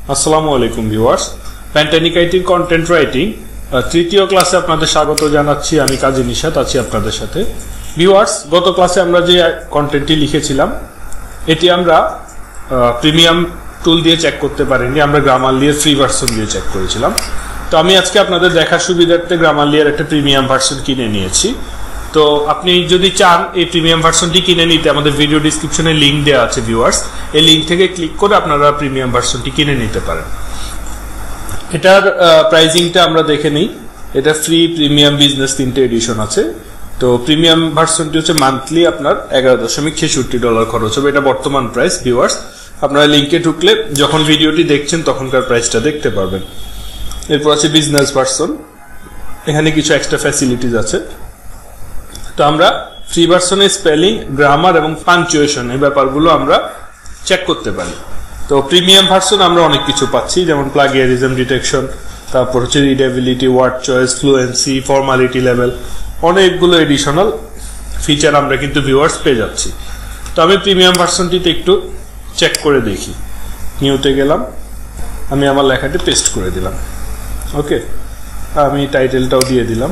আসসালামু আলাইকুম ভিউয়ার্স, প্যান্টানিক আইটির কন্টেন্ট রাইটিং তৃতীয় ক্লাসে আপনাদের স্বাগত জানাচ্ছি। আমি কাজী নিশাত আছি আপনাদের সাথে। ভিউয়ার্স, গত ক্লাসে আমরা যে কন্টেন্টটি লিখেছিলাম এটি আমরা প্রিমিয়াম টুল দিয়ে চেক করতে পারিনি, আমরা গ্রামারলির ফ্রি ভার্সন দিয়ে চেক করেছিলাম। তো আমি আজকে আপনাদের দেখার সুবিধার্থে গ্রামারলির একটা প্রিমিয়াম ভার্সন কিনে নিয়েছি। তো আপনি যদি চান এই প্রিমিয়াম ভার্সনটি কিনে নিতে, আমাদের ভিডিও ডিসক্রিপশনে লিঙ্ক দেওয়া আছে ভিউয়ার্স, এই লিঙ্ক থেকে ক্লিক করে আপনারা প্রিমিয়াম ভার্সনটি কিনে নিতে পারেন। এটার প্রাইজিংটা আমরা দেখে নিই। এটা ফ্রি, প্রিমিয়াম, বিজনেস তিনটে এডিশন আছে। তো প্রিমিয়াম ভার্সনটি হচ্ছে মান্থলি আপনার $11.66 খরচ হবে, এটা বর্তমান প্রাইস ভিউয়ার্স। আপনারা লিঙ্কে ঢুকলে যখন ভিডিওটি দেখছেন তখনকার প্রাইসটা দেখতে পারবেন। এরপর আছে বিজনেস ভার্সন, এখানে কিছু এক্সট্রা ফ্যাসিলিটিস আছে। তো আমরা ফ্রি ভার্সনে স্পেলিং, গ্রামার এবং পাঞ্চুয়েশন এই ব্যাপারগুলো আমরা চেক করতে পারি। তো প্রিমিয়াম ভার্সন আমরা অনেক কিছু পাচ্ছি, যেমন প্লাগিয়ারিজম ডিটেকশন, তারপর হচ্ছে readability, word choice, fluency, formality level, অনেকগুলো এডিশনাল ফিচার আমরা কিন্তু ভিউয়ার্স পেয়ে যাচ্ছি। তো আমি প্রিমিয়াম ভার্সনটিতে একটু চেক করে দেখি। নিউতে গেলাম, আমি আমার লেখাটি পেস্ট করে দিলাম। ওকে, আমি টাইটেলটাও দিয়ে দিলাম।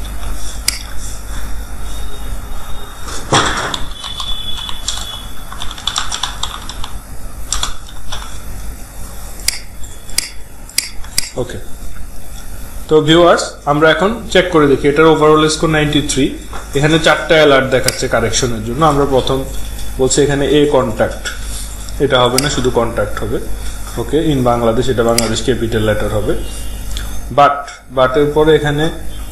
ওকে, তো ভিউয়ার্স আমরা এখন চেক করে দেখি। এটার ওভারঅল স্কোর 93। এখানে 4টা অ্যালার্ট দেখাচ্ছে কারেকশনের জন্য। আমরা প্রথম বলছি এখানে এ কন্ট্যাক্ট, এটা হবে না, শুধু কন্ট্যাক্ট হবে। ওকে, ইন বাংলাদেশ, এটা বাংলাদেশ ক্যাপিটাল লেটার হবে। বাটের পরে এখানে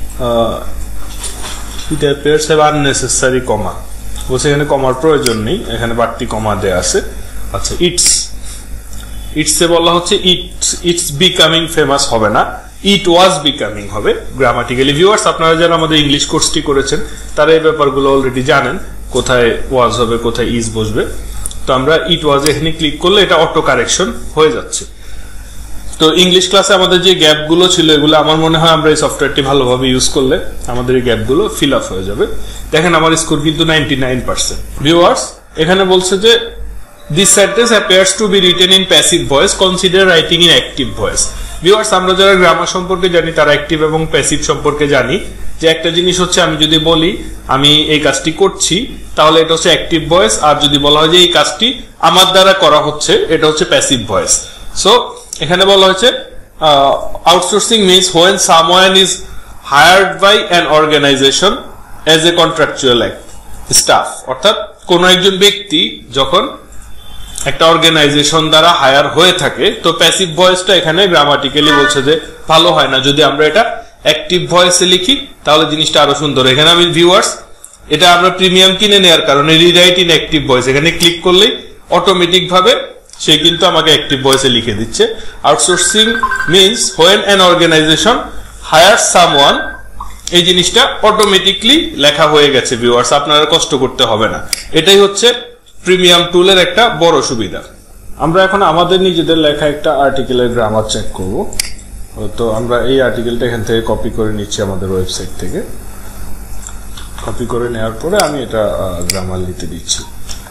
it appears have unnecessary comma, বলছে এখানে কমার প্রয়োজন নেই, এখানে বাড়তি কমা দেয়া আছে। আচ্ছা, ইটসে বলা হচ্ছে ইটস বিকামিং ফেমাস হবে না, ইট ওয়াজ বিকামিং হবে গ্রামাটিক্যালি। ভিউয়ার্স, আপনারা যারা আমাদের ইংলিশ কোর্সটি করেছেন তারা এই ব্যাপারগুলো অলরেডি জানেন, কোথায় ওয়াজ হবে, কোথায় ইজ বসবে। তো আমরা ইট ওয়াজ এখানে ক্লিক করলে এটা অটো কারেকশন হয়ে যাচ্ছে। তো ইংলিশ ক্লাসে আমাদের যে গ্যাপগুলো ছিল এগুলো আমার মনে হয় আমরা এই সফটওয়্যারটি ভালোভাবে ইউজ করলে আমাদের এই গ্যাপগুলো ফিল আপ হয়ে যাবে। দেখেন আমার স্কোর কিন্তু 99%। ভিউয়ার্স, এখানে বলছে যে this sentence appears to be written in passive voice, consider writing in active voice. Viewers, আমরা যারা গ্রামার সম্পর্কে জানি তারা অ্যাক্টিভ এবং প্যাসিভ সম্পর্কে জানি। যে একটা জিনিস হচ্ছে আমি যদি বলি আমি এই কাজটি করছি তাহলে এটা হচ্ছে অ্যাক্টিভ ভয়েস, আর যদি বলা হয় যে এই কাজটি আমার দ্বারা করা হচ্ছে এটা হচ্ছে প্যাসিভ ভয়েস। সো এখানে বলা হয়েছে outsourcing means when someone is hired by an organization as a contractual staff, অর্থাৎ কোন একজন ব্যক্তি যখন একটা অর্গানাইজেশন দ্বারা হায়ার হয়ে থাকে। তো প্যাসিভ ভয়েসটা এখানে গ্রামাটিক্যালি বলছে যে ভালো হয় না, যদি আমরা এটা অ্যাক্টিভ ভয়েসে লিখি তাহলে জিনিসটা আরো সুন্দর। এখানে আমি ভিউয়ার্স এটা আমরা প্রিমিয়াম কিনে নেওয়ার কারণে রিরাইট ইন অ্যাক্টিভ ভয়েস এখানে ক্লিক করলেই অটোমেটিক ভাবে সে কিন্তু আমাকে অ্যাক্টিভ ভয়েসে লিখে দিচ্ছে। Outsourcing means when an organization hires someone, এই জিনিসটা অটোমেটিকলি লেখা হয়ে গেছে ভিউয়ার্স, আপনারা কষ্ট করতে হবে না। এটাই হচ্ছে প্রিমিয়াম টুলের একটা বড় সুবিধা। আমরা এখন আমাদের নিজেদের লেখা একটা আর্টিকেলের গ্রামার চেক করব। তো আমরা এই আর্টিকেলটা এখান থেকে কপি করে নিচ্ছি আমাদের ওয়েবসাইট থেকে। কপি করে নেওয়ার পরে আমি এটা গ্রামার লিখতে দিচ্ছি।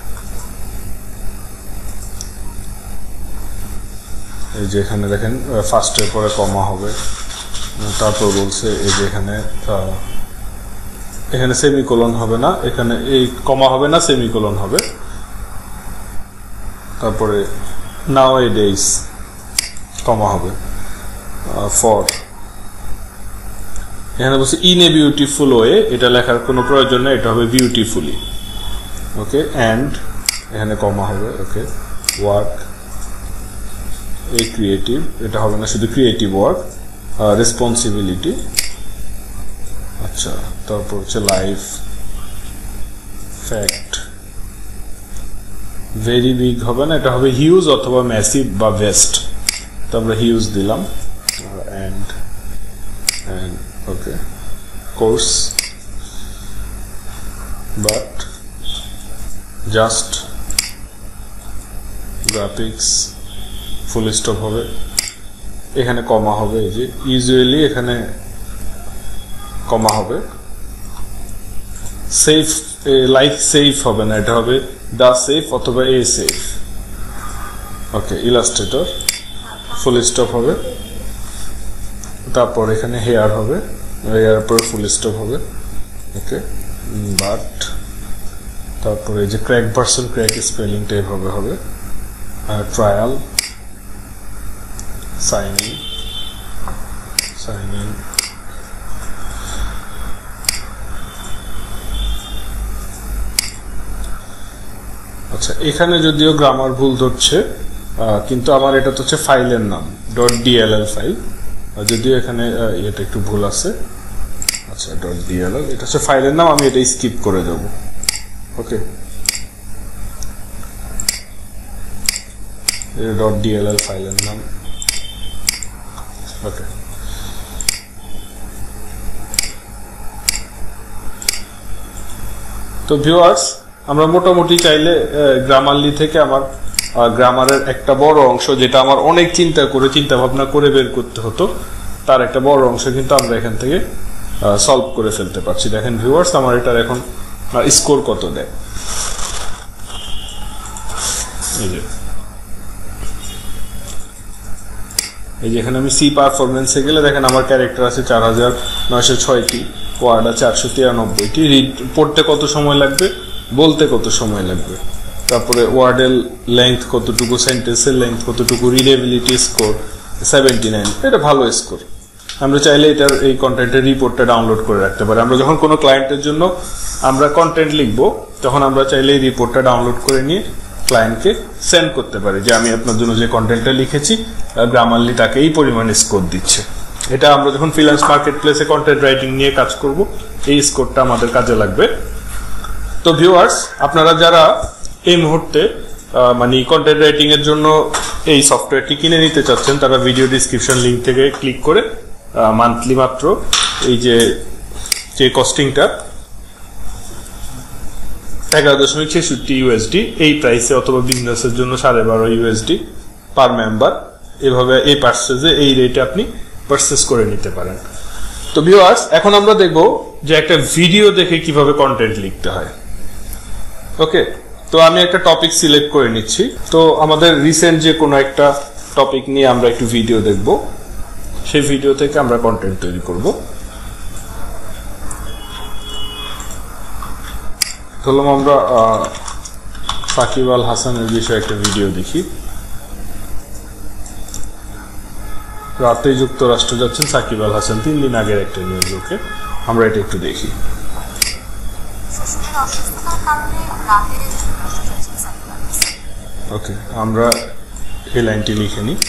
এই যে এখানে দেখেন ফার্স্টের পরে কমা হবে, তারপর বলছে এই যে এখানে সেমিকোলন হবে না, এখানে এই কমা হবে না, সেমিকোলন হবে। তারপরে nowadays কমা হবে, ফর এখানে বলছে ইন এ বিউটিফুল ওয়ে, এটা লেখার কোনো প্রয়োজন নেই, এটা হবে বিউটিফুলি। ওকে, অ্যান্ড এখানে কমা হবে। ওকে, ওয়ার্ক এ ক্রিয়েটিভ, এটা হবে না, শুধু ক্রিয়েটিভ ওয়ার্ক। রেসপন্সিবিলিটি, আচ্ছা, তারপর হচ্ছে লাইফ, ফ্যাক্ট, ভেরি বিগ হবে না, এটা হবে হিউজ অথবা ম্যাসিভ বা ভেস্ট। তো আমরা হিউজ দিলাম। And okay, course, but, just, graphics, full stop হবে। এখানে কমা হবে, এই যে ইউজুয়ালি এখানে কমা হবে। সেফ, লাইফ সেফ হবে না, এটা হবে দা সেফ অথবা a safe. Okay, illustrator, full stop হবে, তারপর এখানে হেয়ার হবে, হেয়ার পর ফুল স্টপ হবে। ওকে, বাট তারপরে এই যে ক্র্যাক ভার্সন ক্র্যাক স্পেলিংটা এভাবে হবে, ট্রায়াল, সাইন ইন, আচ্ছা এখানে যদিও গ্রামার ভুল ধরছে, কিন্তু আমার এটা তো হচ্ছে ফাইলের নাম .dll ফাইল, যদিও এখানে এটা একটু ভুল আছে। আচ্ছা .dll এটা হচ্ছে ফাইলের নাম, আমি এটা স্কিপ করে দেব। ওকে, .dll ফাইলের নাম। ওকে, তো ভিউয়ার্স আমরা মোটামুটি চাইলে গ্রামারলি থেকে আমার গ্রামারের একটা বড় অংশ, যেটা আমার অনেক চিন্তা ভাবনা করে বের করতে হতো, তার একটা বড় অংশ কিন্তু আমরা এখান থেকে সলভ করে ফেলতে পারছি। দেখেন ভিউয়ার্স আমার এটার এখন স্কোর কত দেয়। এই যে এখানে আমি সি পারফরমেন্সে গেলে দেখেন আমার ক্যারেক্টার আছে 4906টি, ওয়ার্ড আছে 893টি, রিড পড়তে কত সময় লাগবে, বলতে কত সময় লাগবে, তারপরে ওয়ার্ডের লেংথ কতটুকু, সেন্টেন্সের লেংথ কতটুকু, রিডেবিলিটি স্কোর 79, এটা ভালো স্কোর। আমরা চাইলে এটার এই কন্টেন্টের রিপোর্টটা ডাউনলোড করে রাখতে পারি। আমরা যখন কোনো ক্লায়েন্টের জন্য আমরা কন্টেন্ট লিখবো, তখন আমরা চাইলে এই রিপোর্টটা ডাউনলোড করে নিয়ে ক্লায়েন্টকে সেন্ড করতে পারি যে আমি আপনার জন্য যে কন্টেন্টটা লিখেছি গ্রামারলি তাকে এই পরিমাণে স্কোর দিচ্ছে। এটা আমরা যখন ফ্রিল্যান্স মার্কেট প্লেসে কন্টেন্ট রাইটিং নিয়ে কাজ করব, এই স্কোরটা আমাদের কাজে লাগবে। তো ভিউয়ার্স আপনারা যারা এই মুহূর্তে মানে কন্টেন্ট রাইটিং এর জন্য এই সফটওয়্যারটি কিনে নিতে চাচ্ছেন, তারা ভিডিও ডিসক্রিপশন লিংক থেকে ক্লিক করে মান্থলি মাত্র এই যে কস্টিংটা 11.66 ইউএসডি এই প্রাইসে, অথবা বিজনেসের জন্য 12.5 ইউএসডি পার মেম্বার, এভাবে এই পারচেজে এই রেটে আপনি পারচেজ করে নিতে পারেন। তো ভিউয়ার্স এখন আমরা দেখব যে একটা ভিডিও দেখে কিভাবে কন্টেন্ট লিখতে হয়। ওকে, তো আমি একটা টপিক সিলেক্ট করে নিচ্ছি। তো আমাদের রিসেন্ট যে কোনো একটা টপিক নিয়ে আমরা একটু ভিডিও দেখব, সেই ভিডিও থেকে আমরা কন্টেন্ট তৈরি করব। ধরলাম আমরা সাকিব আল হাসানের বিষয়ে একটা ভিডিও দেখি। রাতে যুক্তরাষ্ট্র যাচ্ছেন সাকিব আল হাসান, 3 দিন আগের একটা নিউজ। ওকে, আমরা এটা একটু দেখি। ওকে, আমরা এই লাইনটি লিখে নিই।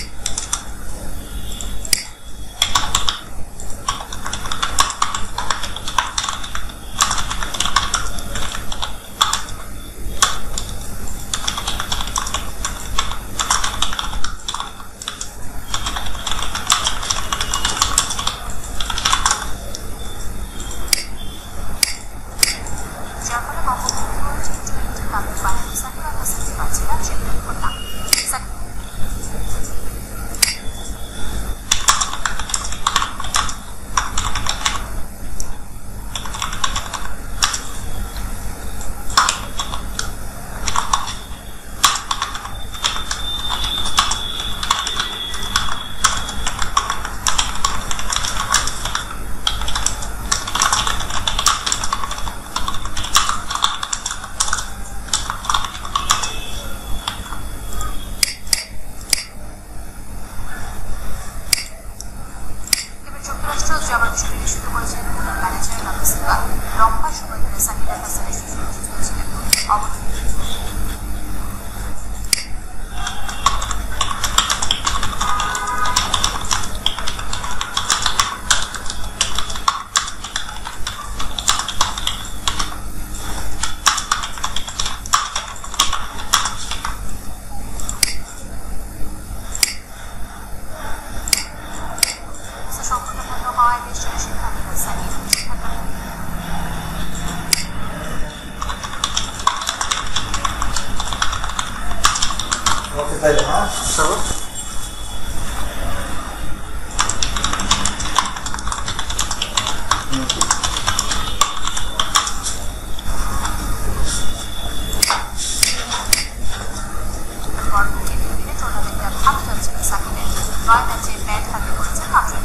নয় ম্যাচে ব্যাট হাতে করেছেন হাসান।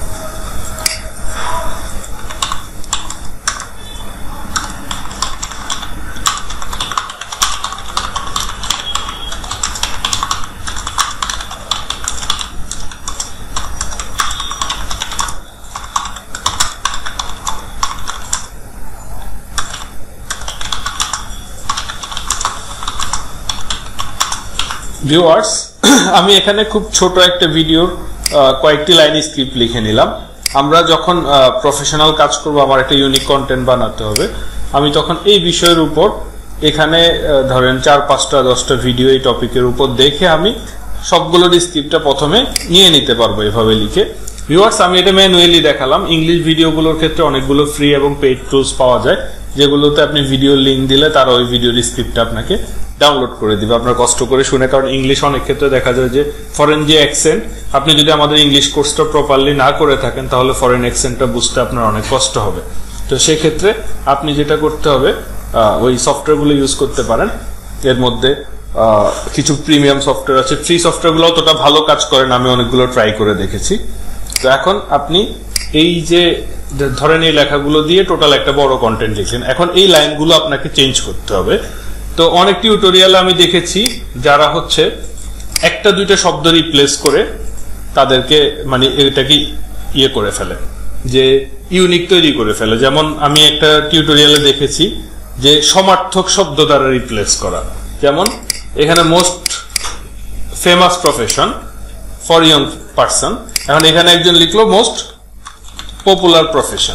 ভিউয়ার্স, আমি এখানে খুব ছোট একটা ভিডিওর কয়েকটি লাইন স্ক্রিপ্ট লিখে নিলাম। আমরা যখন প্রফেশনাল কাজ করব, আমার একটা ইউনিক কন্টেন্ট বানাতে হবে, আমি তখন এই বিষয়ের উপর এখানে ধরেন 4-5টা 10টা ভিডিও এই টপিকের উপর দেখে আমি সবগুলোর স্ক্রিপ্টটা প্রথমে নিয়ে নিতে পারবো এভাবে লিখে। ভিউয়ার্স, আমি এটা ম্যানুয়ালি দেখালাম। ইংলিশ ভিডিওগুলোর ক্ষেত্রে অনেকগুলো ফ্রি এবং পেইড টুলস পাওয়া যায়, যেগুলোতে আপনি ভিডিও লিঙ্ক দিলে তারা ওই ভিডিওর স্ক্রিপ্টটা আপনাকে ডাউনলোড করে দিবে আপনার কষ্ট করে শুনে। কারণ ইংলিশ অনেক ক্ষেত্রে দেখা যায় যে ফরেন যে অ্যাকসেন্ট, আপনি যদি আমাদের ইংলিশ কোর্সটা প্রপারলি না করে থাকেন তাহলে ফরেন অ্যাকসেন্টটা বুঝতে আপনার অনেক কষ্ট হবে। তো সেক্ষেত্রে আপনি যেটা করতে হবে, ওই সফটওয়্যারগুলো ইউজ করতে পারেন। এর মধ্যে কিছু প্রিমিয়াম সফটওয়্যার আছে, ফ্রি সফটওয়্যারগুলো অতটা ভালো কাজ করে না, আমি অনেকগুলো ট্রাই করে দেখেছি। তো এখন আপনি এই যে ধরেন এই লেখাগুলো দিয়ে টোটাল একটা বড় কন্টেন্ট লিখলেন, এখন এই লাইনগুলো আপনাকে চেঞ্জ করতে হবে। তো অনেক টিউটোরিয়ালে আমি দেখেছি যারা হচ্ছে একটা দুইটা শব্দ রিপ্লেস করে তাদেরকে মানে এটাকে ইয়ে করে ফেলে, যে ইউনিক তৈরি করে ফেলে। যেমন আমি একটা টিউটোরিয়ালে দেখেছি যে সমার্থক শব্দ দ্বারা রিপ্লেস করা। যেমন এখানে most famous profession for young person, এখন এখানে একজন লিখলো মোস্ট পপুলার প্রফেশন।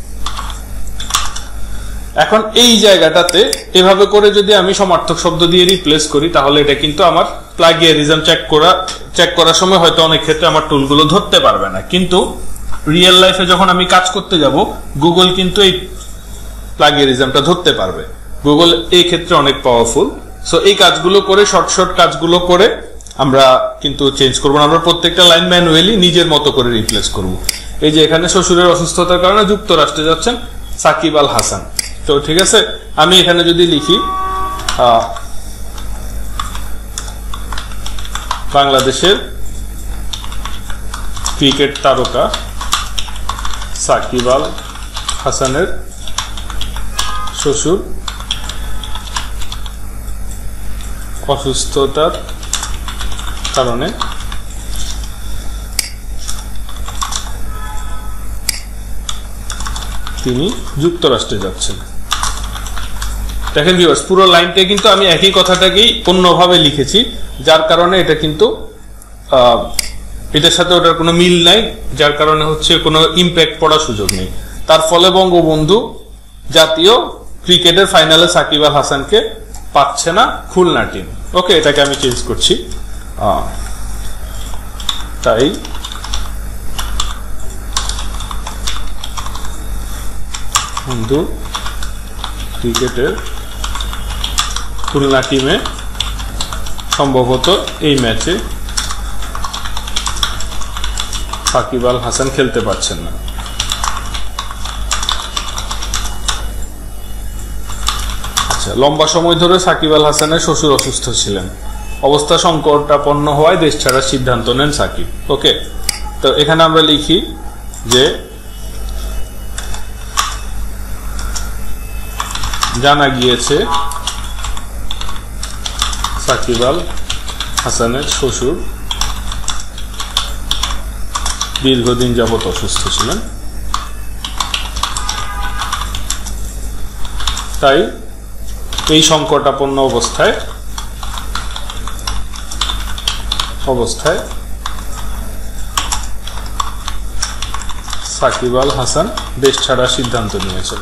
এখন এই জায়গাটাতে এভাবে করে যদি আমি সমার্থক শব্দ দিয়ে রিপ্লেস করি তাহলে এটা কিন্তু আমার প্লাগিয়ারিজম চেক করার সময় হয়তো অনেক ক্ষেত্রে আমার টুলগুলো ধরতে পারবে না, কিন্তু রিয়েল লাইফে যখন আমি কাজ করতে যাব গুগল কিন্তু এই প্লাগিয়ারিজমটা ধরতে পারবে। গুগল এই ক্ষেত্রে অনেক পাওয়ারফুল। সো এই কাজগুলো করে শর্ট কাজগুলো করে আমরা কিন্তু চেঞ্জ করবো না, আমরা প্রত্যেকটা লাইন ম্যানুয়ালি নিজের মতো করে রিপ্লেস করব। এই যে এখানে শ্বশুরের অসুস্থতার কারণে যুক্তরাষ্ট্রে যাচ্ছেন সাকিব আল হাসান। তো ঠিক আছে, আমি এখানে যদি লিখি বাংলাদেশের ক্রিকেট তারকা সাকিব আল হাসানের শ্বশুর অসুস্থতার কারণে তিনি যুক্তরাষ্ট্রে যাচ্ছেন। দেখেন ভিউয়ার্স, পুরো লাইনটা কিন্তু আমি একই কথাটাকেই অন্যভাবে লিখেছি, যার কারণে এটা কিন্তু এটার সাথে ওটার কোনো মিল নাই, যার কারণে হচ্ছে কোনো ইম্প্যাক্ট পড়ার সুযোগ নেই। তার ফলে বঙ্গবন্ধু জাতীয় ক্রিকেটের ফাইনালে সাকিব আল হাসানকে পাচ্ছে না খুলনা টিম। ওকে, এটাকে আমি চেঞ্জ করছি। তাই বন্ধু ক্রিকেটের খুলনা টিমে সম্ভবত এই ম্যাচে সাকিব আল হাসান খেলতে পারছেন না। আচ্ছা, লম্বা সময় ধরে সাকিব আল হাসানের শ্বশুর অসুস্থ ছিলেন, অবস্থা সংকটাপন্ন হওয়ায় দেশ ছাড়ার সিদ্ধান্ত নেন সাকিব। ওকে, তো এখানে আমরা লিখি যে জানা গিয়েছে সাকিব আল হাসানের শ্বশুর দীর্ঘদিন যাবত অসুস্থ ছিলেন, তাই এই সংকটাপন্ন অবস্থায় সাকিব আল হাসান দেশ ছাড়ার সিদ্ধান্ত নিয়েছেন।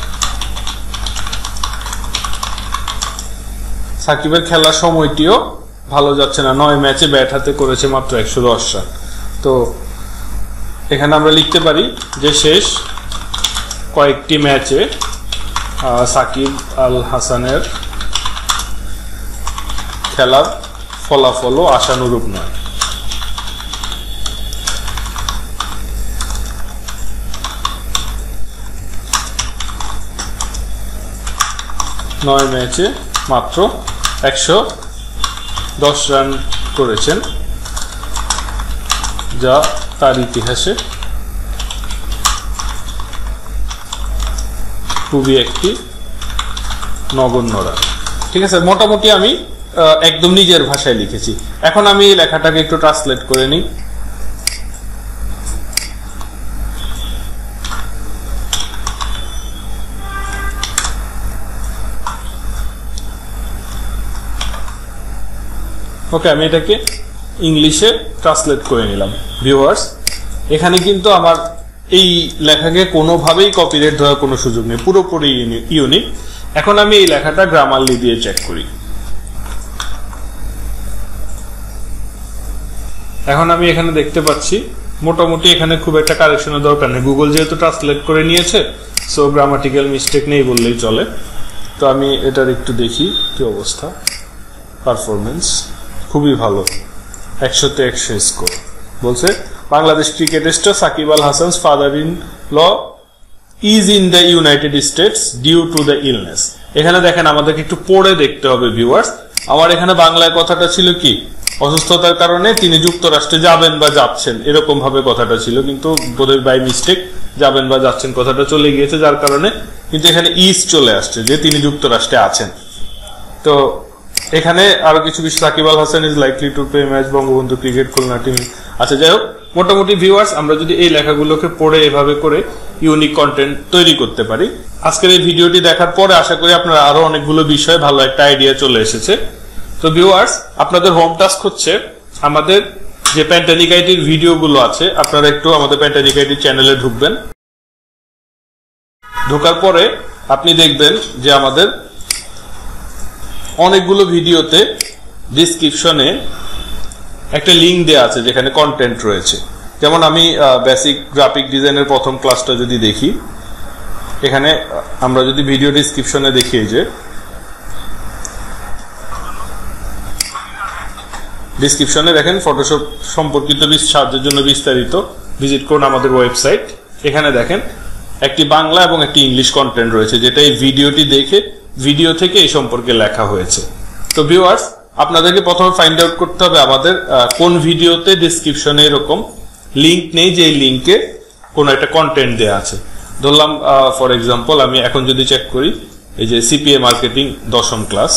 সাকিবের খেলার সময়টিও ভালো যাচ্ছে না, 9 ম্যাচে ব্যাট হাতে করেছে মাত্র 110 রান। তো এখানে আমরা লিখতে পারি যে শেষ কয়েকটি ম্যাচে সাকিব আল হাসানের খেলার ফলাফলও আশানুরূপ নয়। নয় ম্যাচে মাত্র 110 রান করেছেন যা তার ইতিহাসে খুবই একটি নগণ্য রায়। ঠিক আছে, মোটামুটি আমি একদম নিজের ভাষায় লিখেছি। এখন আমি এই লেখাটাকে একটু ট্রান্সলেট করে নিই। ওকে, আমি এটাকে ইংলিশে ট্রান্সলেট করে নিলাম। ভিউয়ার্স, এখানে কিন্তু আমার এই লেখাকে কোনোভাবেই কপিরাইট ধরার কোনো সুযোগ নেই, পুরোপুরি ইউনিক। এখন আমি এই লেখাটা গ্রামারলি দিয়ে চেক করি। এখন আমি এখানে দেখতে পাচ্ছি মোটামুটি এখানে খুব একটা কারেকশনের দরকার নেই, গুগল যেহেতু ট্রান্সলেট করে নিয়েছে, সো গ্রামাটিক্যাল মিস্টেক নেই বললেই চলে। তো আমি এটার একটু দেখি কি অবস্থা। পারফরমেন্স খুবই ভালো, 100-তে 100 স্কোর। বলছে Bangladesh cricket star Sakib Al Hasan's father in law is in the United States due to the illness. এখানে দেখেন আমাদেরকে একটু পড়ে দেখতে হবে ভিউয়ার্স। আমার এখানে বাংলায় কথাটা ছিল কি, অসুস্থতার কারণে তিনি যুক্তরাষ্ট্রে যাবেন বা যাচ্ছেন, এরকম ভাবে কথাটা ছিল, কিন্তু বোধহয় বাই মিস্টেক যাবেন বা যাচ্ছেন কথাটা চলে গিয়েছে, যার কারণে কিন্তু এখানে ইজ চলে আসছে যে তিনি যুক্তরাষ্ট্রে আছেন। তো এখানে আরো কিছু বিষয়, Sakib Al Hasan is likely to play match Bangabandhu cricket Khulna team. আচ্ছা, যাই হোক, মোটামুটি ভিউয়ার্স আমরা যদি এই লেখাগুলোকে পড়ে এভাবে করে ইউনিক কন্টেন্ট তৈরি করতে পারি। আজকের এই ভিডিওটি দেখার পরে আশা করি আপনারা আরো অনেকগুলো বিষয়ে ভালো একটা আইডিয়া চলে এসেছে। তো ভিউয়ার্স, আপনাদের হোম টাস্ক হচ্ছে আমাদের যে প্যান্টানিক আইটির ভিডিওগুলো আছে, আপনারা একটু আমাদের প্যান্টানিক আইটির চ্যানেলে ঢুকবেন। ঢোকার পরে আপনি দেখবেন যে আমাদের অনেকগুলো ভিডিওতে ডেসক্রিপশনে একটা লিঙ্ক দেওয়া আছে যেখানে কন্টেন্ট রয়েছে। যেমন আমি বেসিক গ্রাফিক ডিজাইনের প্রথম ক্লাসটা যদি দেখি, এখানে আমরা যদি ভিডিও ডেসক্রিপশনে দেখি যে ডেসক্রিপশনে দেখেন ফটোশপ সম্পর্কিত সাহায্যের জন্য বিস্তারিত ভিজিট করুন আমাদের ওয়েবসাইট। এখানে দেখেন একটি বাংলা এবং একটি ইংলিশ কন্টেন্ট রয়েছে, যেটা এই ভিডিওটি দেখে ভিডিও থেকে এই সম্পর্কে লেখা হয়েছে। তো ভিউয়ার্স, আপনাদেরকে প্রথমে ফাইন্ড আউট করতে হবে আমাদের কোন ভিডিওতে ডেসক্রিপশনে এরকম লিঙ্ক নেই যে এই লিঙ্কে কোনো একটা কন্টেন্ট দেওয়া আছে। ধরলাম ফর এক্সাম্পল আমি এখন যদি চেক করি, এই যে সিপিএ মার্কেটিং 10ম ক্লাস,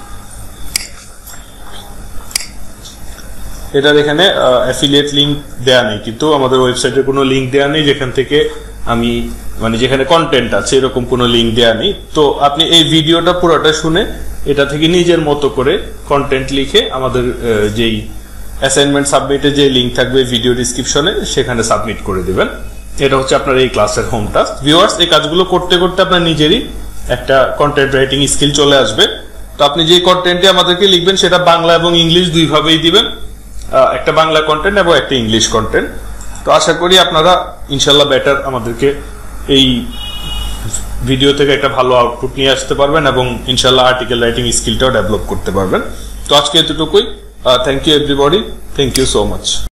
এটার এখানে অ্যাফিলিয়েট লিঙ্ক দেয়া নেই, কিন্তু আমাদের ওয়েবসাইটে কোনো লিঙ্ক দেয়া নেই যেখান থেকে আমি মানে যেখানে কন্টেন্ট আছে এরকম কোনো লিঙ্ক দেয়া নেই। তো আপনি এই ভিডিওটা পুরোটা শুনে এটা থেকে নিজের মতো করে কন্টেন্ট লিখে আমাদের যেই অ্যাসাইনমেন্ট সাবমিটে যে লিঙ্ক থাকবে ভিডিও ডিসক্রিপশনে সেখানে সাবমিট করে দিবেন। এটা হচ্ছে আপনার এই ক্লাসের হোম টাস্ক। ভিউয়ার্স, এই কাজগুলো করতে করতে আপনার নিজেরই একটা কন্টেন্ট রাইটিং স্কিল চলে আসবে। তো আপনি যে কন্টেন্টে আমাদেরকে লিখবেন সেটা বাংলা এবং ইংলিশ দুইভাবেই দিবেন, একটা বাংলা কন্টেন্ট এবং একটা ইংলিশ কন্টেন্ট। তো আশা করি আপনারা ইনশাল্লাহ বেটার আমাদেরকে এই ভিডিও থেকে একটা ভালো আউটপুট নিয়ে আসতে পারবেন এবং ইনশাল্লাহ আর্টিকেল রাইটিং স্কিলটাও ডেভেলপ করতে পারবেন। তো আজকে এতটুকুই। Thank you everybody, thank you so much.